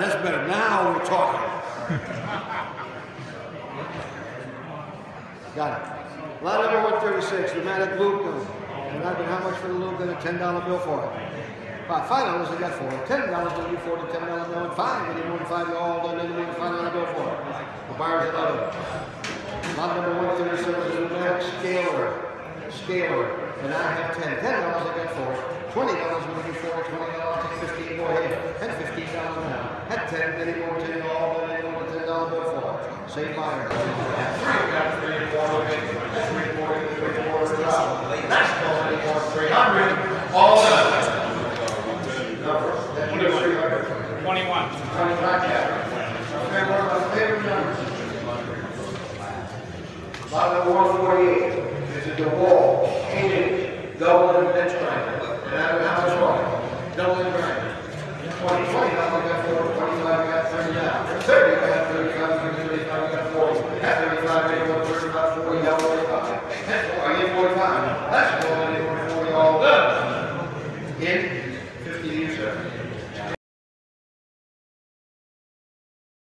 That's better. Now we're talking. Got it. Lot number 136, pneumatic loop gun. And I've been how much for the loop gun? A $10 bill for it. $5 I got for it. $10 will be for the $10 bill and $5. I didn't want $5 all done, didn't want $5 bill for it. The buyer's another. Lot number 137 is a pneumatic scaler. And I have $10. $10 I got for it. $20 will be for it. $20, take $15, go ahead. Had $15 now. Had 10, then he wanted $10 all done, then he wanted $10 bill for it. Same buyer. That's 300. All done. 21. Lot number 148 is a DeWalt 8-inch double and bench grinder. And I don't know how much more. Double and grinder. 20, I got 4, 25, I got 30 now. 30, I got 35, I got 35, I got 40. At 35, I got 35, 40, I got 45. I get 45. That's all I need for 40 all done. In 50 years.